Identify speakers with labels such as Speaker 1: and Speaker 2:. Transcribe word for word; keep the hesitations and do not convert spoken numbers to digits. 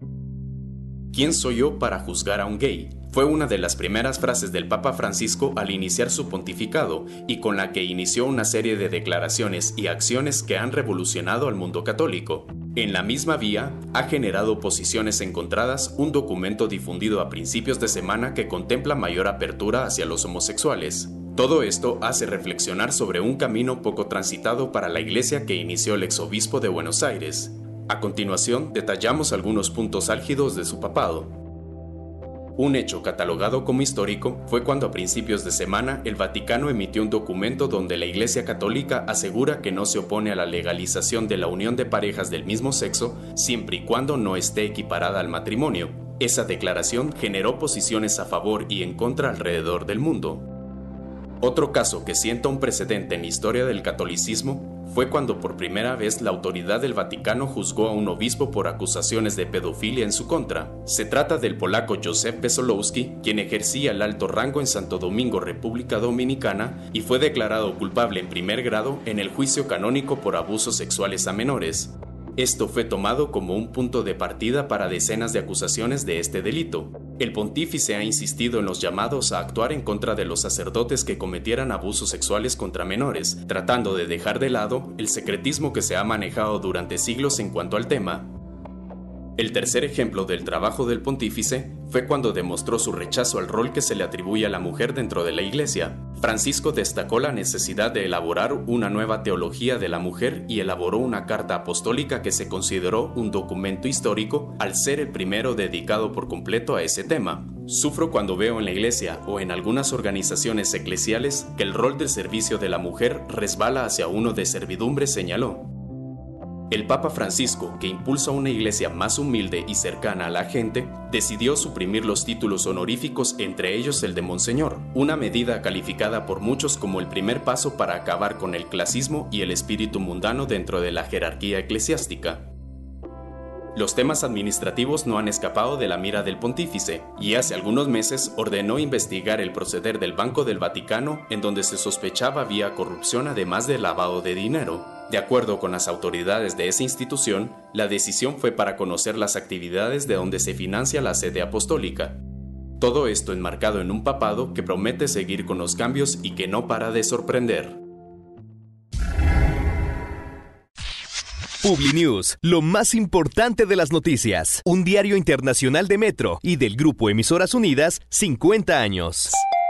Speaker 1: ¿Quién soy yo para juzgar a un gay? Fue una de las primeras frases del Papa Francisco al iniciar su pontificado y con la que inició una serie de declaraciones y acciones que han revolucionado al mundo católico. En la misma vía, ha generado posiciones encontradas un documento difundido a principios de semana que contempla mayor apertura hacia los homosexuales. Todo esto hace reflexionar sobre un camino poco transitado para la Iglesia que inició el exobispo de Buenos Aires. A continuación, detallamos algunos puntos álgidos de su papado. Un hecho catalogado como histórico fue cuando a principios de semana el Vaticano emitió un documento donde la Iglesia Católica asegura que no se opone a la legalización de la unión de parejas del mismo sexo siempre y cuando no esté equiparada al matrimonio. Esa declaración generó posiciones a favor y en contra alrededor del mundo. Otro caso que sienta un precedente en la historia del catolicismo fue cuando por primera vez la autoridad del Vaticano juzgó a un obispo por acusaciones de pedofilia en su contra. Se trata del polaco Józef Wesolowski, quien ejercía el alto rango en Santo Domingo, República Dominicana, y fue declarado culpable en primer grado en el juicio canónico por abusos sexuales a menores. Esto fue tomado como un punto de partida para decenas de acusaciones de este delito. El pontífice ha insistido en los llamados a actuar en contra de los sacerdotes que cometieran abusos sexuales contra menores, tratando de dejar de lado el secretismo que se ha manejado durante siglos en cuanto al tema. El tercer ejemplo del trabajo del pontífice fue cuando demostró su rechazo al rol que se le atribuye a la mujer dentro de la Iglesia. Francisco destacó la necesidad de elaborar una nueva teología de la mujer y elaboró una carta apostólica que se consideró un documento histórico al ser el primero dedicado por completo a ese tema. Sufro cuando veo en la Iglesia o en algunas organizaciones eclesiales que el rol del servicio de la mujer resbala hacia uno de servidumbre, señaló. El Papa Francisco, que impulsa una iglesia más humilde y cercana a la gente, decidió suprimir los títulos honoríficos, entre ellos el de Monseñor, una medida calificada por muchos como el primer paso para acabar con el clasismo y el espíritu mundano dentro de la jerarquía eclesiástica. Los temas administrativos no han escapado de la mira del pontífice, y hace algunos meses ordenó investigar el proceder del Banco del Vaticano, en donde se sospechaba había corrupción además de lavado de dinero. De acuerdo con las autoridades de esa institución, la decisión fue para conocer las actividades de donde se financia la sede apostólica. Todo esto enmarcado en un papado que promete seguir con los cambios y que no para de sorprender.
Speaker 2: Publinews, lo más importante de las noticias. Un diario internacional de Metro y del Grupo Emisoras Unidas, cincuenta años.